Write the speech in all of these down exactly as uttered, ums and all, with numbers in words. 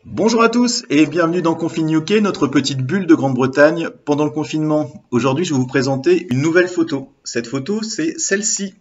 Bonjour à tous et bienvenue dans Confine U K, notre petite bulle de Grande-Bretagne pendant le confinement. Aujourd'hui, je vais vous présenter une nouvelle photo. Cette photo, c'est celle-ci.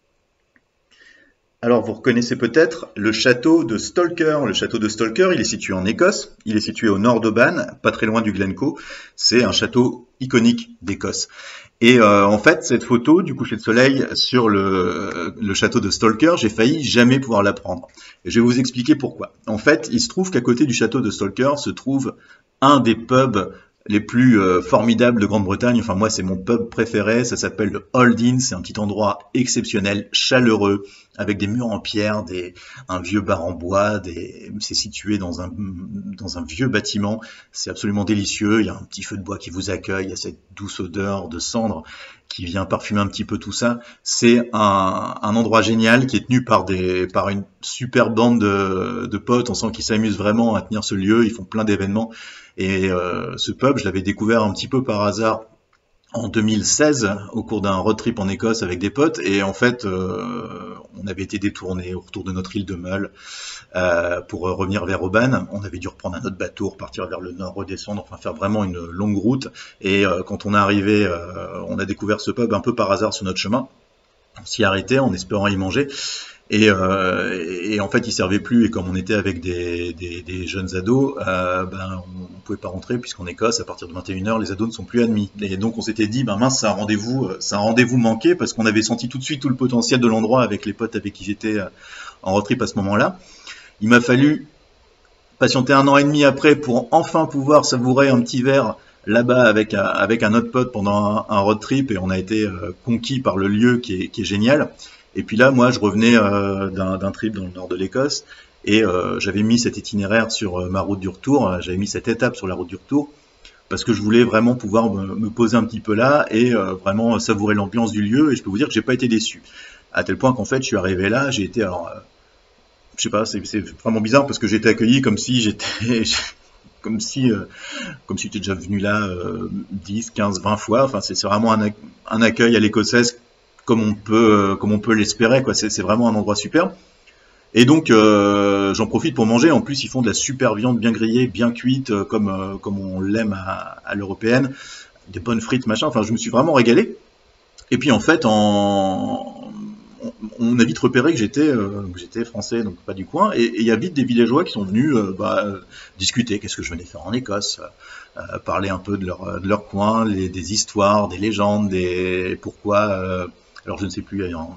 Alors, vous reconnaissez peut-être le château de Stalker. Le château de Stalker, il est situé en Écosse. Il est situé au nord d'Oban, pas très loin du Glencoe. C'est un château iconique d'Écosse. Et euh, en fait, cette photo du coucher de soleil sur le, le château de Stalker, j'ai failli jamais pouvoir la prendre. Et je vais vous expliquer pourquoi. En fait, il se trouve qu'à côté du château de Stalker se trouve un des pubs les plus euh, formidables de Grande-Bretagne. Enfin, moi, c'est mon pub préféré. Ça s'appelle le Old Inn. C'est un petit endroit exceptionnel, chaleureux, avec des murs en pierre, des, un vieux bar en bois. Des, c'est situé dans un, dans un vieux bâtiment. C'est absolument délicieux. Il y a un petit feu de bois qui vous accueille. Il y a cette douce odeur de cendre qui vient parfumer un petit peu tout ça. C'est un, un endroit génial qui est tenu par des, par une super bande de, de potes. On sent qu'ils s'amusent vraiment à tenir ce lieu. Ils font plein d'événements. Et euh, ce pub, je l'avais découvert un petit peu par hasard en deux mille seize au cours d'un road trip en Écosse avec des potes. Et en fait, euh, on avait été détournés au retour de notre île de Mull euh, pour revenir vers Oban. On avait dû reprendre un autre bateau, repartir vers le nord, redescendre, enfin faire vraiment une longue route. Et euh, quand on est arrivé, euh, on a découvert ce pub un peu par hasard sur notre chemin. On s'y arrêtait en espérant y manger. Et, euh, et en fait, il servait plus. Et comme on était avec des, des, des jeunes ados, euh, ben, on ne pouvait pas rentrer puisqu'en Écosse, à partir de vingt et une heures, les ados ne sont plus admis. Et donc, on s'était dit, ben mince, c'est un rendez-vous, c'est un rendez-vous manqué parce qu'on avait senti tout de suite tout le potentiel de l'endroit avec les potes avec qui j'étais en road trip à ce moment-là. Il m'a fallu patienter un an et demi après pour enfin pouvoir savourer un petit verre là-bas avec un, avec un autre pote pendant un, un road trip, et on a été euh, conquis par le lieu qui est, qui est génial. Et puis là, moi, je revenais euh, d'un, d'un trip dans le nord de l'Écosse et euh, j'avais mis cet itinéraire sur euh, ma route du retour, j'avais mis cette étape sur la route du retour parce que je voulais vraiment pouvoir me, me poser un petit peu là et euh, vraiment savourer l'ambiance du lieu. Et je peux vous dire que j'ai pas été déçu, à tel point qu'en fait, je suis arrivé là, j'ai été, alors, euh, je sais pas, c'est, c'est vraiment bizarre parce que j'ai été accueilli comme si j'étais comme si euh, comme si j'étais déjà venu là euh, dix, quinze, vingt fois. Enfin, c'est, c'est vraiment un, un accueil à l'écossaise comme on peut, comme on peut l'espérer, quoi. C'est, c'est vraiment un endroit super. Et donc, euh, j'en profite pour manger. En plus, ils font de la super viande bien grillée, bien cuite, euh, comme, euh, comme on l'aime à, à l'européenne. Des bonnes frites, machin. Enfin, je me suis vraiment régalé. Et puis, en fait, en... on, on a vite repéré que j'étais, euh, que j'étais français, donc pas du coin. Et il y a vite des villageois qui sont venus euh, bah, discuter. Qu'est-ce que je venais faire en Écosse, euh, parler un peu de leur, de leur coin, les, des histoires, des légendes, des pourquoi... Euh, alors je ne sais plus, il y a un,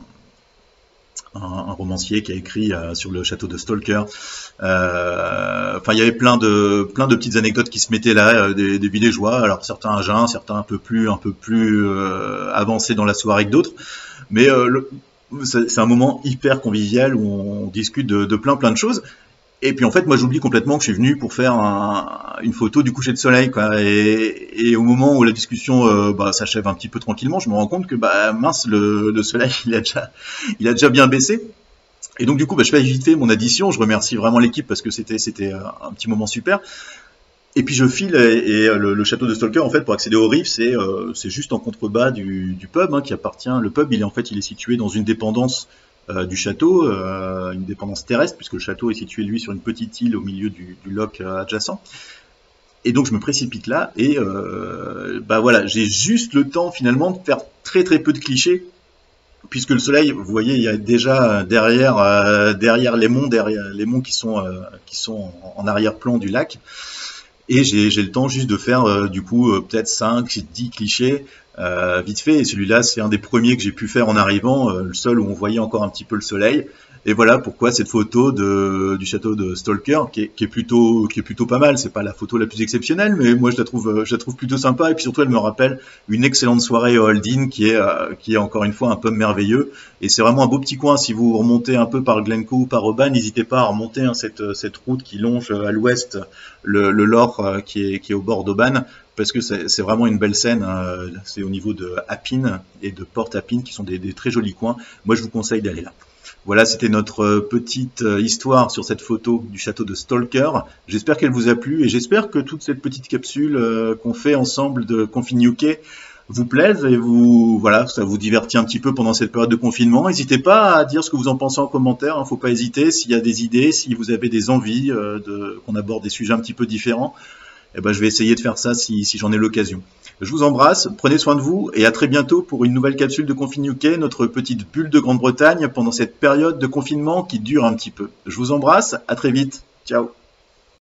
un, un romancier qui a écrit euh, sur le château de Stalker. Euh, enfin, il y avait plein de plein de petites anecdotes qui se mettaient là, euh, des, des villageois. Alors certains à jeun, certains un peu plus un peu plus euh, avancés dans la soirée que d'autres. Mais euh, le, c'est, c'est un moment hyper convivial où on discute de, de plein plein de choses. Et puis en fait, moi j'oublie complètement que je suis venu pour faire un, une photo du coucher de soleil, quoi. Et, et au moment où la discussion euh, bah, s'achève un petit peu tranquillement, je me rends compte que bah mince, le, le soleil il a déjà, il a déjà bien baissé. Et donc du coup, bah, je fais vite fait mon addition. Je remercie vraiment l'équipe parce que c'était c'était un petit moment super. Et puis je file et, et le, le château de Stalker, en fait, pour accéder au riff, c'est euh, c'est juste en contrebas du, du pub, hein, qui appartient. Le pub, il est en fait, il est situé dans une dépendance euh, du château, euh, une dépendance terrestre, puisque le château est situé lui sur une petite île au milieu du, du loch euh, adjacent. Et donc je me précipite là et euh, bah voilà, j'ai juste le temps finalement de faire très très peu de clichés, puisque le soleil, vous voyez, il y a déjà derrière euh, derrière les monts, derrière les monts qui sont euh, qui sont en, en arrière-plan du lac. Et j'ai, j'ai le temps juste de faire euh, du coup euh, peut-être cinq, dix clichés euh, vite fait. Et celui-là, c'est un des premiers que j'ai pu faire en arrivant, euh, le seul où on voyait encore un petit peu le soleil. Et voilà pourquoi cette photo de, du château de Stalker, qui est, qui est plutôt, qui est plutôt pas mal. C'est pas la photo la plus exceptionnelle, mais moi je la trouve, je la trouve plutôt sympa. Et puis surtout, elle me rappelle une excellente soirée au Old Inn, qui est, euh, qui est encore une fois un pub merveilleux. Et c'est vraiment un beau petit coin. Si vous remontez un peu par Glencoe ou par Oban, n'hésitez pas à remonter hein, cette, cette route qui longe à l'ouest le, le Loch euh, qui est, qui est au bord d'Oban, parce que c'est, c'est vraiment une belle scène. Hein. C'est au niveau de Appin et de Port Appin, qui sont des, des très jolis coins. Moi, je vous conseille d'aller là. Voilà, c'était notre petite histoire sur cette photo du château de Stalker. J'espère qu'elle vous a plu et j'espère que toute cette petite capsule qu'on fait ensemble de Confine U K vous plaisent et vous, voilà, ça vous divertit un petit peu pendant cette période de confinement. N'hésitez pas à dire ce que vous en pensez en commentaire. Hein, faut pas hésiter. S'il y a des idées, si vous avez des envies euh, de, qu'on aborde des sujets un petit peu différents, eh ben, je vais essayer de faire ça si, si j'en ai l'occasion. Je vous embrasse, prenez soin de vous et à très bientôt pour une nouvelle capsule de Confine U K, notre petite bulle de Grande-Bretagne pendant cette période de confinement qui dure un petit peu. Je vous embrasse, à très vite. Ciao.